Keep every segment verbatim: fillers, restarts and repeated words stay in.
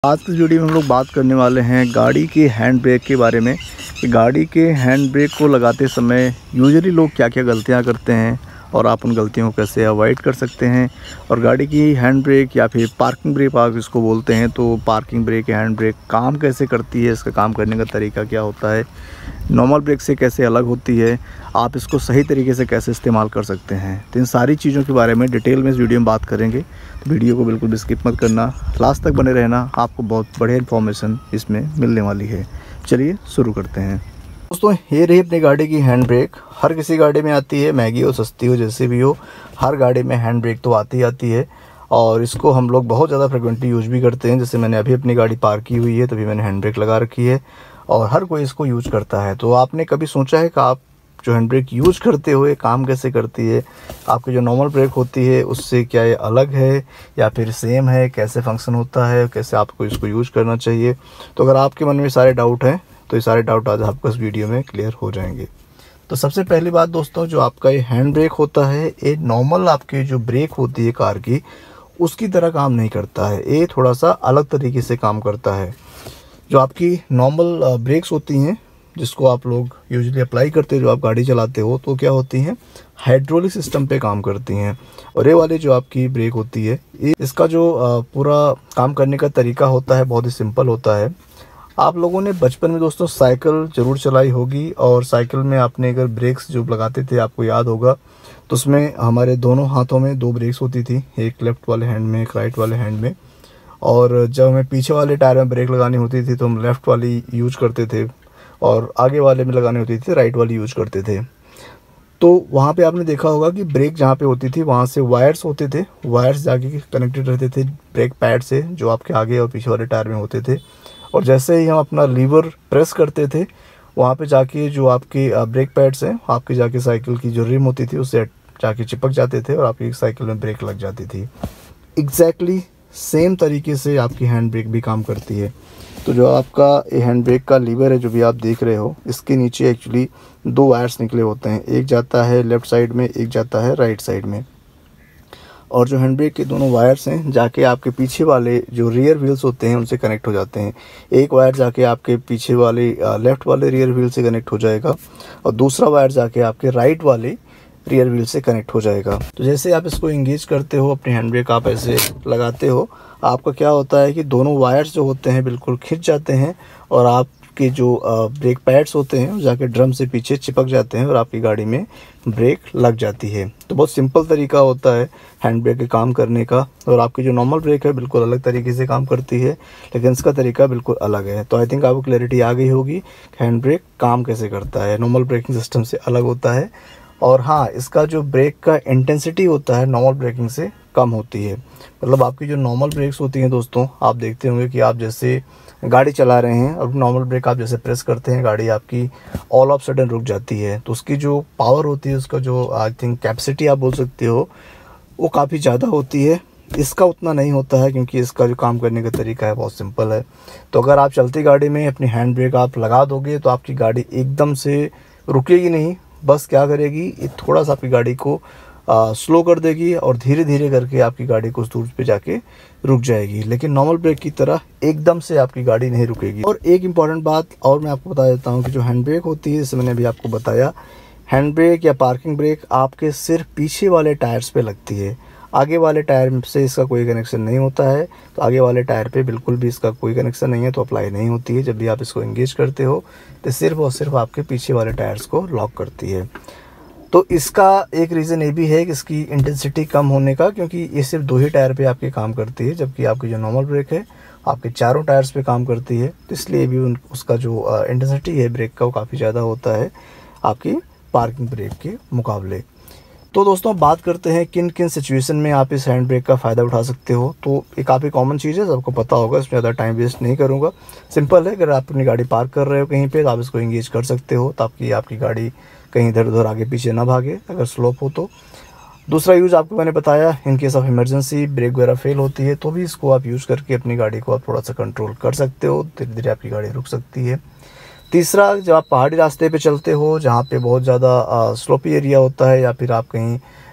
आज की वीडियो में हम लोग बात करने वाले हैं गाड़ी के हैंड ब्रेक के बारे में कि गाड़ी के हैंड ब्रेक को लगाते समय यूजुअली लोग क्या क्या गलतियां करते हैं और आप उन गलतियों को कैसे अवॉइड कर सकते हैं। और गाड़ी की हैंड ब्रेक या फिर पार्किंग ब्रेक आप इसको बोलते हैं, तो पार्किंग ब्रेक या हैंड ब्रेक काम कैसे करती है, इसका काम करने का तरीका क्या होता है, नॉर्मल ब्रेक से कैसे अलग होती है, आप इसको सही तरीके से कैसे इस्तेमाल कर सकते हैं। तो इन सारी चीज़ों के बारे में डिटेल में इस वीडियो में बात करेंगे, तो वीडियो को बिल्कुल भी स्किप मत करना, लास्ट तक बने रहना, आपको बहुत बढ़िया इन्फॉर्मेशन इसमें मिलने वाली है। चलिए शुरू करते हैं। दोस्तों, ये रही अपनी गाड़ी की हैंड ब्रेक। हर किसी गाड़ी में आती है, महंगी हो सस्ती हो जैसे भी हो, हर गाड़ी में हैंड ब्रेक तो आती ही आती है और इसको हम लोग बहुत ज़्यादा फ्रिक्वेंटली यूज भी करते हैं। जैसे मैंने अभी अपनी गाड़ी पार्क की हुई है, तभी मैंने हैंड ब्रेक लगा रखी है और हर कोई इसको यूज करता है। तो आपने कभी सोचा है कि आप जो हैंड ब्रेक यूज करते हुए काम कैसे करती है, आपकी जो नॉर्मल ब्रेक होती है उससे क्या ये अलग है या फिर सेम है, कैसे फंक्शन होता है, कैसे आपको इसको यूज करना चाहिए। तो अगर आपके मन में सारे डाउट हैं तो ये सारे डाउट आज आपको इस वीडियो में क्लियर हो जाएंगे। तो सबसे पहली बात दोस्तों, जो आपका ये हैंड ब्रेक होता है, ये नॉर्मल आपकी जो ब्रेक होती है कार की उसकी तरह काम नहीं करता है। ये थोड़ा सा अलग तरीके से काम करता है। जो आपकी नॉर्मल ब्रेक्स होती हैं जिसको आप लोग यूजुअली अप्लाई करते हो, जो आप गाड़ी चलाते हो, तो क्या होती हैं, हाइड्रोलिक सिस्टम पे काम करती हैं। और ये वाली जो आपकी ब्रेक होती है, ये इसका जो पूरा काम करने का तरीका होता है बहुत ही सिंपल होता है। आप लोगों ने बचपन में दोस्तों साइकिल ज़रूर चलाई होगी और साइकिल में आपने अगर ब्रेक्स जो लगाते थे आपको याद होगा, तो उसमें हमारे दोनों हाथों में दो ब्रेक्स होती थी, एक लेफ़्ट वाले हैंड में, एक राइट वाले हैंड में। और जब हमें पीछे वाले टायर में ब्रेक लगानी होती थी तो हम लेफ़्ट वाली यूज करते थे और आगे वाले में लगानी होती थी राइट वाली यूज करते थे। तो वहाँ पे आपने देखा होगा कि ब्रेक जहाँ पे होती थी वहाँ से वायर्स होते थे, वायर्स जाके कनेक्टेड रहते थे ब्रेक पैड से जो आपके आगे और पीछे वाले टायर में होते थे। और जैसे ही हम अपना लीवर प्रेस करते थे, वहाँ पे जाके जो आपके ब्रेक पैड्स हैं आपकी जाके साइकिल की जो रिम होती थी उससे जाके चिपक जाते थे और आपकी साइकिल में ब्रेक लग जाती थी। एग्जैक्टली सेम तरीके से आपकी हैंड ब्रेक भी काम करती है। तो जो आपका ये हैंड ब्रेक का लीवर है जो भी आप देख रहे हो, इसके नीचे एक्चुअली दो वायर्स निकले होते हैं, एक जाता है लेफ़्ट साइड में, एक जाता है राइट साइड में। और जो हैंड ब्रेक के दोनों वायर्स हैं जाके आपके पीछे वाले जो रियर व्हील्स होते हैं उनसे कनेक्ट हो जाते हैं। एक वायर जाके आपके पीछे वाले लेफ़्ट वाले रियर व्हील से कनेक्ट हो जाएगा और दूसरा वायर जाके आपके राइट वाले रियर व्हील से कनेक्ट हो जाएगा। तो जैसे आप इसको इंगेज करते हो, अपनी हैंड ब्रेक आप ऐसे लगाते हो, आपका क्या होता है कि दोनों वायर्स जो होते हैं बिल्कुल खिंच जाते हैं और आपके जो ब्रेक पैड्स होते हैं जाके ड्रम से पीछे चिपक जाते हैं और आपकी गाड़ी में ब्रेक लग जाती है। तो बहुत सिंपल तरीका होता है हैंड ब्रेक के काम करने का। और आपकी जो नॉर्मल ब्रेक है बिल्कुल अलग तरीके से काम करती है, लेकिन इसका तरीका बिल्कुल अलग है। तो आई थिंक आपको क्लैरिटी आ गई होगी हैंड ब्रेक काम कैसे करता है, नॉर्मल ब्रेकिंग सिस्टम से अलग होता है। और हाँ, इसका जो ब्रेक का इंटेंसिटी होता है नॉर्मल ब्रेकिंग से कम होती है। मतलब आपकी जो नॉर्मल ब्रेक्स होती हैं दोस्तों, आप देखते होंगे कि आप जैसे गाड़ी चला रहे हैं और नॉर्मल ब्रेक आप जैसे प्रेस करते हैं, गाड़ी आपकी ऑल ऑफ सडन रुक जाती है। तो उसकी जो पावर होती है, उसका जो आई थिंक कैपेसिटी आप बोल सकते हो, वो काफ़ी ज़्यादा होती है। इसका उतना नहीं होता है क्योंकि इसका जो काम करने का तरीका है बहुत सिंपल है। तो अगर आप चलती गाड़ी में अपनी हैंड ब्रेक आप लगा दोगे तो आपकी गाड़ी एकदम से रुकेगी नहीं, बस क्या करेगी, ये थोड़ा सा आपकी गाड़ी को आ, स्लो कर देगी और धीरे धीरे करके आपकी गाड़ी कुछ दूर पे जाके रुक जाएगी। लेकिन नॉर्मल ब्रेक की तरह एकदम से आपकी गाड़ी नहीं रुकेगी। और एक इम्पॉर्टेंट बात और मैं आपको बता देता हूँ कि जो हैंड ब्रेक होती है, जैसे मैंने अभी आपको बताया, हैंड ब्रेक या पार्किंग ब्रेक आपके सिर्फ पीछे वाले टायर्स पे लगती है, आगे वाले टायर से इसका कोई कनेक्शन नहीं होता है। तो आगे वाले टायर पे बिल्कुल भी इसका कोई कनेक्शन नहीं है, तो अप्लाई नहीं होती है। जब भी आप इसको एंगेज करते हो तो सिर्फ और सिर्फ आपके पीछे वाले टायर्स को लॉक करती है। तो इसका एक रीज़न ये भी है कि इसकी इंटेंसिटी कम होने का, क्योंकि ये सिर्फ दो ही टायर पे आपके काम करती है, जबकि आपकी जो नॉर्मल ब्रेक है आपके चारों टायर्स पे काम करती है। तो इसलिए भी उन उसका जो इंटेंसिटी है ब्रेक का वो काफ़ी ज़्यादा होता है आपकी पार्किंग ब्रेक के मुकाबले। तो दोस्तों, बात करते हैं किन किन सिचुएशन में आप इस हैंड ब्रेक का फ़ायदा उठा सकते हो। तो ये काफ़ी कॉमन चीज़ है, सबको पता होगा, इसमें ज़्यादा टाइम वेस्ट नहीं करूँगा। सिंपल है, अगर आप अपनी गाड़ी पार्क कर रहे हो कहीं पे तो आप इसको एंगेज कर सकते हो ताकि आपकी गाड़ी कहीं इधर उधर आगे पीछे ना भागे अगर स्लोप हो तो। दूसरा यूज़ आपको मैंने बताया, in case of emergency brake वगैरह फेल होती है तो भी इसको आप यूज़ करके अपनी गाड़ी को आप थोड़ा सा कंट्रोल कर सकते हो, धीरे धीरे आपकी गाड़ी रुक सकती है। तीसरा, जब आप पहाड़ी रास्ते पे चलते हो जहाँ पे बहुत ज़्यादा स्लोपी एरिया होता है या फिर आप कहीं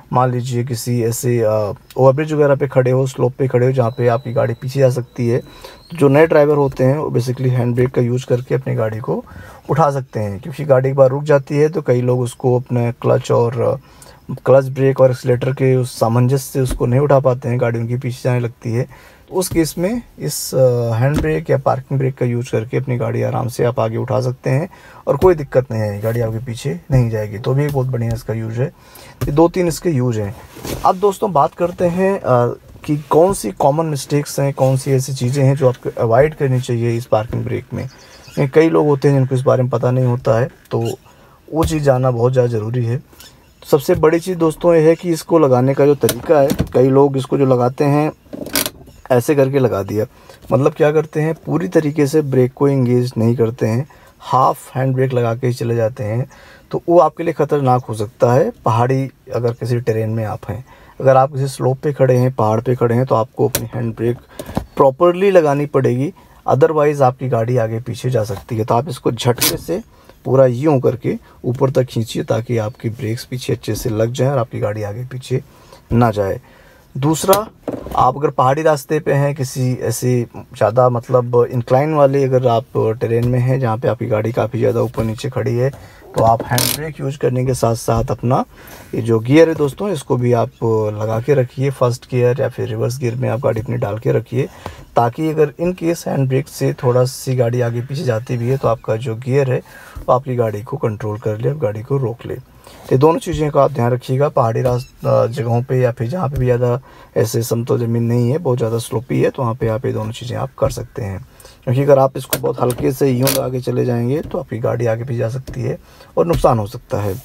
मान लीजिए किसी ऐसे ओवरब्रिज वगैरह पे खड़े हो, स्लोप पे खड़े हो जहाँ पे आपकी गाड़ी पीछे जा सकती है, तो जो नए ड्राइवर होते हैं वो बेसिकली हैंड ब्रेक का यूज़ करके अपनी गाड़ी को उठा सकते हैं। क्योंकि गाड़ी एक बार रुक जाती है तो कई लोग उसको अपने क्लच और क्लच ब्रेक और एक्सीलेटर के उस सामंजस्य से उसको नहीं उठा पाते हैं, गाड़ी उनकी पीछे जाने लगती है। उस केस में इस हैंड ब्रेक या पार्किंग ब्रेक का यूज़ करके अपनी गाड़ी आराम से आप आगे उठा सकते हैं और कोई दिक्कत नहीं आएगी, गाड़ी आपके पीछे नहीं जाएगी। तो भी एक बहुत बढ़िया इसका यूज़ है। ये दो तीन इसके यूज़ हैं। अब दोस्तों बात करते हैं आ, कि कौन सी कॉमन मिस्टेक्स हैं, कौन सी ऐसी चीज़ें हैं जो आपको अवॉइड करनी चाहिए इस पार्किंग ब्रेक में। कई लोग होते हैं जिनको इस बारे में पता नहीं होता है, तो वो चीज़ जानना बहुत ज़्यादा ज़रूरी है। सबसे बड़ी चीज़ दोस्तों ये है कि इसको लगाने का जो तरीका है, कई लोग इसको जो लगाते हैं ऐसे करके लगा दिया, मतलब क्या करते हैं, पूरी तरीके से ब्रेक को इंगेज नहीं करते हैं, हाफ हैंड ब्रेक लगा के चले जाते हैं। तो वो आपके लिए ख़तरनाक हो सकता है। पहाड़ी अगर किसी टेरेन में आप हैं, अगर आप किसी स्लोप पे खड़े हैं, पहाड़ पे खड़े हैं, तो आपको अपनी हैंड ब्रेक प्रॉपरली लगानी पड़ेगी, अदरवाइज़ आपकी गाड़ी आगे पीछे जा सकती है। तो आप इसको झटके से पूरा यूँ करके ऊपर तक खींचिए ताकि आपकी ब्रेक्स पीछे अच्छे से लग जाएं और आपकी गाड़ी आगे पीछे ना जाए। दूसरा, आप अगर पहाड़ी रास्ते पे हैं, किसी ऐसे ज़्यादा मतलब इंक्लाइन वाले अगर आप टेरेन में हैं जहाँ पे आपकी गाड़ी काफ़ी ज़्यादा ऊपर नीचे खड़ी है, तो आप हैंड ब्रेक यूज़ करने के साथ साथ अपना ये जो गियर है दोस्तों, इसको भी आप लगा के रखिए। फर्स्ट गियर या फिर रिवर्स गियर में आप गाड़ी अपनी डाल के रखिए, ताकि अगर इन केस हैंड ब्रेक से थोड़ा सी गाड़ी आगे पीछे जाती भी है तो आपका जो गियर है वो आपकी गाड़ी को कंट्रोल कर ले, गाड़ी को रोक ले। ये दोनों चीज़ें का आप ध्यान रखिएगा। पहाड़ी रास्ता जगहों पे या फिर जहाँ पे भी ज़्यादा ऐसे समतल ज़मीन नहीं है, बहुत ज़्यादा स्लोपी है, तो वहाँ पे आप ये दोनों चीज़ें आप कर सकते हैं। क्योंकि अगर आप इसको बहुत हल्के से यूँ लगा के चले जाएंगे तो आपकी गाड़ी आगे पीछे जा सकती है और नुकसान हो सकता है।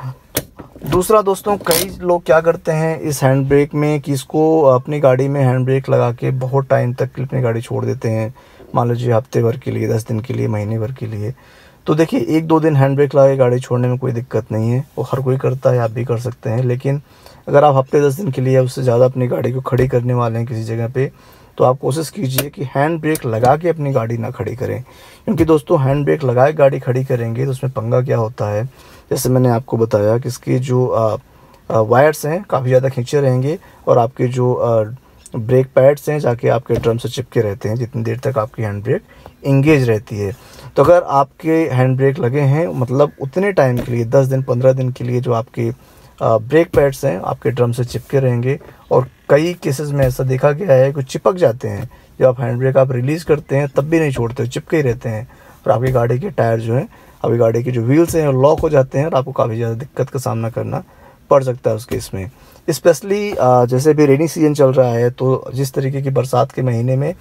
दूसरा दोस्तों, कई लोग क्या करते हैं इस हैंड ब्रेक में कि इसको अपनी गाड़ी में हैंड ब्रेक लगा के बहुत टाइम तक अपनी गाड़ी छोड़ देते हैं। मान लीजिए हफ्ते भर के लिए, दस दिन के लिए, महीने भर के लिए। तो देखिए, एक दो दिन हैंड ब्रेक लगा के गाड़ी छोड़ने में कोई दिक्कत नहीं है, वो हर कोई करता है, आप भी कर सकते हैं। लेकिन अगर आप हफ्ते दस दिन के लिए उससे ज़्यादा अपनी गाड़ी को खड़ी करने वाले हैं किसी जगह पे, तो आप कोशिश कीजिए कि हैंड ब्रेक लगा के अपनी गाड़ी ना खड़ी करें। क्योंकि दोस्तों हैंड ब्रेक लगा के गाड़ी खड़ी करेंगे तो उसमें पंगा क्या होता है, जैसे मैंने आपको बताया कि इसके जो आ, आ, वायर्स हैं काफ़ी ज़्यादा खींचे रहेंगे और आपके जो आ, ब्रेक पैड्स हैं जाके आपके ड्रम से चिपके रहते हैं जितनी देर तक आपकी हैंड ब्रेक इंगेज रहती है। तो अगर आपके हैंड ब्रेक लगे हैं, मतलब उतने टाइम के लिए, दस दिन पंद्रह दिन के लिए, जो आपके ब्रेक पैड्स हैं आपके ड्रम से चिपके रहेंगे। और कई केसेस में ऐसा देखा गया है कि चिपक जाते हैं, जब आप हैंड ब्रेक आप रिलीज़ करते हैं तब भी नहीं छोड़ते, चिपके ही रहते हैं और आपकी गाड़ी के टायर जो हैं, आपकी गाड़ी के जो व्हील्स हैं लॉक हो जाते हैं और आपको काफ़ी ज़्यादा दिक्कत का सामना करना पड़ सकता है उस केस में। स्पेशली जैसे भी रेनी सीजन चल रहा है, तो जिस तरीके की बरसात के महीने में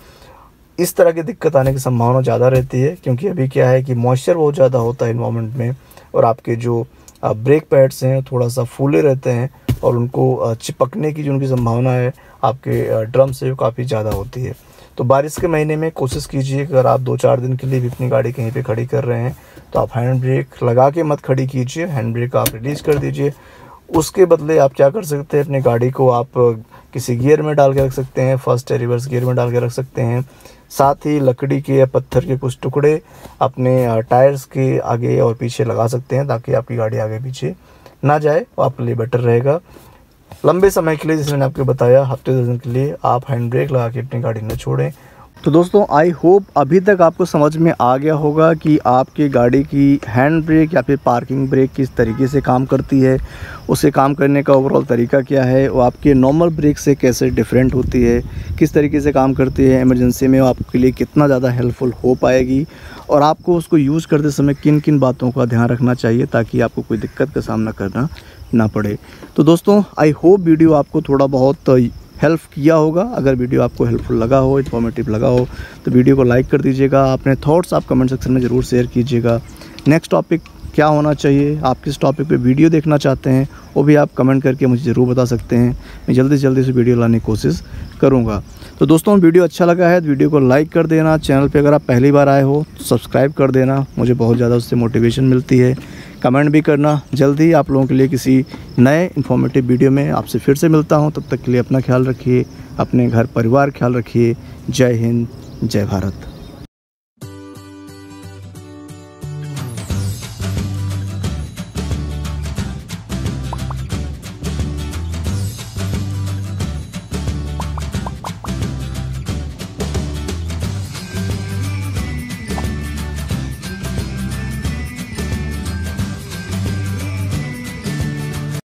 इस तरह की दिक्कत आने की संभावना ज़्यादा रहती है। क्योंकि अभी क्या है कि मॉइस्चर बहुत ज़्यादा होता है इन्वायरमेंट में और आपके जो ब्रेक पैड्स हैं थोड़ा सा फूले रहते हैं और उनको चिपकने की जो उनकी संभावना है आपके ड्रम से वो काफ़ी ज़्यादा होती है। तो बारिश के महीने में कोशिश कीजिए कि अगर आप दो चार दिन के लिए भी अपनी गाड़ी कहीं पे खड़ी कर रहे हैं तो आप हैंड ब्रेक लगा के मत खड़ी कीजिए, हैंड ब्रेक आप रिलीज़ कर दीजिए। उसके बदले आप क्या कर सकते हैं, अपनी गाड़ी को आप किसी गियर में डाल के रख सकते हैं, फर्स्ट या रिवर्स गियर में डाल के रख सकते हैं। साथ ही लकड़ी के या पत्थर के कुछ टुकड़े अपने टायर्स के आगे और पीछे लगा सकते हैं ताकि आपकी गाड़ी आगे पीछे ना जाए, वो आपके लिए बेटर रहेगा। लंबे समय के लिए, जैसे मैंने आपको बताया, हफ्ते दस दिन के लिए आप हैंड ब्रेक लगा के अपनी गाड़ी न छोड़ें। तो दोस्तों, आई होप अभी तक आपको समझ में आ गया होगा कि आपकी गाड़ी की हैंड ब्रेक या फिर पार्किंग ब्रेक किस तरीके से काम करती है, उसे काम करने का ओवरऑल तरीका क्या है, वो आपके नॉर्मल ब्रेक से कैसे डिफरेंट होती है, किस तरीके से काम करती है, इमरजेंसी में वो आपके लिए कितना ज़्यादा हेल्पफुल हो पाएगी और आपको उसको यूज़ करते समय किन किन बातों का ध्यान रखना चाहिए ताकि आपको कोई दिक्कत का सामना करना ना पड़े। तो दोस्तों, आई होप वीडियो आपको थोड़ा बहुत हेल्प किया होगा। अगर वीडियो आपको हेल्पफुल लगा हो, इन्फॉर्मेटिव लगा हो, तो वीडियो को लाइक कर दीजिएगा। अपने थॉट्स आप कमेंट सेक्शन में ज़रूर शेयर कीजिएगा। नेक्स्ट टॉपिक क्या होना चाहिए, आप किस टॉपिक पे वीडियो देखना चाहते हैं, वो भी आप कमेंट करके मुझे ज़रूर बता सकते हैं। मैं जल्दी से जल्दी से वीडियो लाने की कोशिश करूँगा। तो दोस्तों, वीडियो अच्छा लगा है तो वीडियो को लाइक कर देना। चैनल पे अगर आप पहली बार आए हो तो सब्सक्राइब कर देना, मुझे बहुत ज़्यादा उससे मोटिवेशन मिलती है। कमेंट भी करना। जल्दी आप लोगों के लिए किसी नए इन्फॉर्मेटिव वीडियो में आपसे फिर से मिलता हूं। तब तक के लिए अपना ख्याल रखिए, अपने घर परिवार ख्याल रखिए। जय हिंद, जय भारत।